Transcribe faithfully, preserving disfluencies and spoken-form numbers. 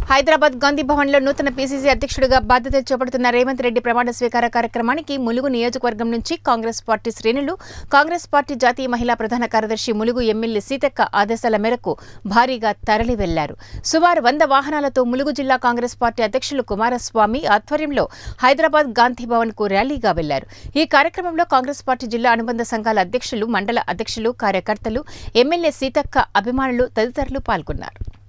హైదరాబాద్ గాంధీ భవన్లో నూతన పీసీసీ అధ్యక్షుడిగా బాధ్యతలు చేపడుతున్న రేవంత్ రెడ్డి ప్రమాణ స్వీకార కార్యక్రమానికి ములుగు నియోజకవర్గం నుంచి కాంగ్రెస్ పార్టీ శ్రేణులు, కాంగ్రెస్ పార్టీ జాతీయ మహిళా ప్రధాన కార్యదర్శి ములుగు ఎమ్మెల్యే సీతక్క ఆదేశాల మేరకు భారీగా తరలి వెళ్లారు. సుమారు వంద వాహనాలతో ములుగు జిల్లా కాంగ్రెస్ పార్టీ అధ్యక్షులు కుమారస్వామి ఆధ్వర్యంలో హైదరాబాద్ గాంధీ భవన్ కు ర్యాలీగా వెళ్లారు. ఈ కార్యక్రమంలో కాంగ్రెస్ పార్టీ జిల్లా అనుబంధ సంఘాల అధ్యక్షులు, మండల అధ్యక్షులు, కార్యకర్తలు, ఎమ్మెల్యే సీతక్క అభిమానులు తదితరులు పాల్గొన్నారు.